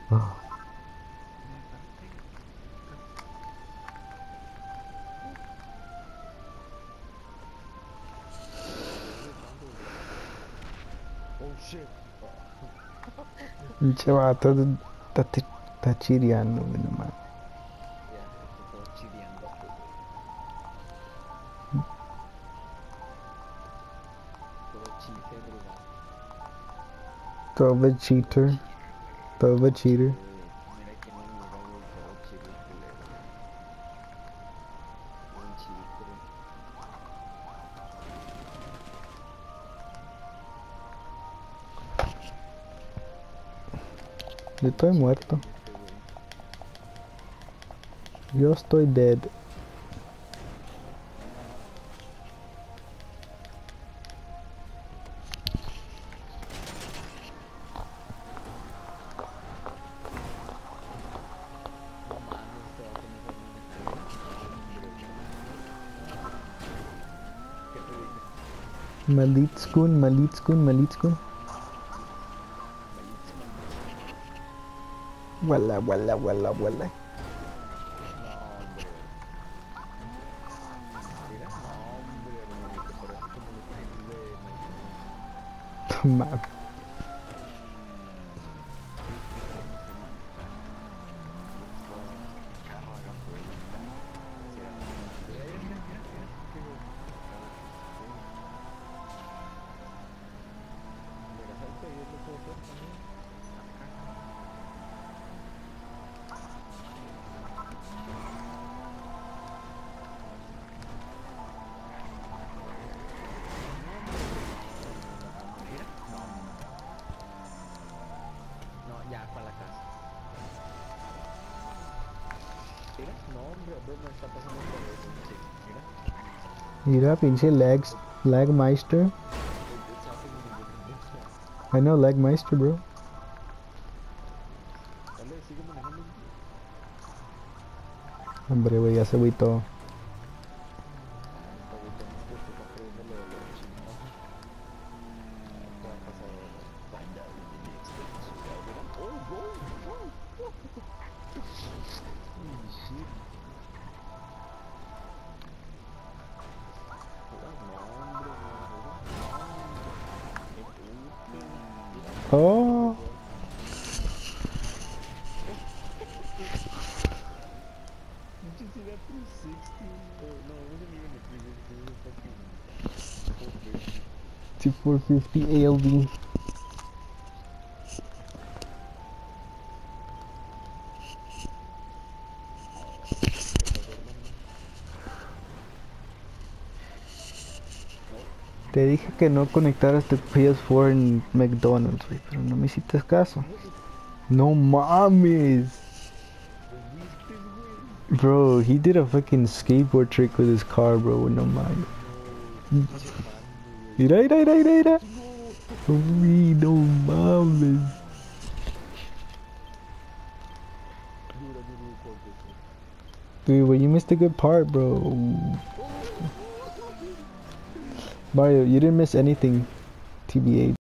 Oh, Oh shit. pinche vato está chireando, güey, no mames. Ya, está todo chileando, güey. Todo chiste, drogado. Todo cheater, todo cheater. Che, mira quién nos mira, güey. Todo chile el culero. Buen chitre. Yo Buen estoy muerto. chitre este, güey. Yo estoy dead. No mames, este vato no sabe dónde estoy. No, hombre, hermano. ¿Qué te dije? Malitskun, Malitskun, Malitskun. Malitzkun. Wala, wala, wala, wala. No, hombre. Mira, no, hombre, hermanito. Parece como los tiros de Mike Tyson. Mames. Vamos, hermanito. Let's go. Carro, haga fuerza. Mira, mira, mira, mira, mira. Qué gol. Acabo. Pum. Mira, ¿sabes qué yo lo puedo hacer también? Acá. No, hombre. Mira. No, hombre. No, ya, para la casa. Mira. No, hombre, bro, me está pasando otra vez. Sí, mira. Mira, pinche legs, Lagmeister. It's happening again. It's I know Lagmeister, bro. Dale, sigue manejando, güey. Hombre, güey, ya se todo. No, está agüitando, es que se está perdiendo lo de los chingados. Ahorita va a pasar find out in the next episode. Ah, mira. Oh, gol. Wow. Holy shit. Mira, no, hombre, mira, mira. No, hombre. Qué puto. Mira, otro Oh, gol. Did you see that 360? Or no, it wasn't even a 360. It was a fucking 450. 450 ALV. ¿Qué pasó, hermano? No. Te dije que no conectaras tu PS4 en McDonald's, güey, pero no me hiciste caso. No mames. ¿Lo viste, güey? Bro, he did a fucking skateboard trick with his car, bro. No mames. No, estás mamando, güey. Mira, mira, mira, mira, mira. No. Uy, no mames. Dude, I need to record this one. Dude, but you missed a good part, bro. Oh, Mario, you didn't miss anything, TBH.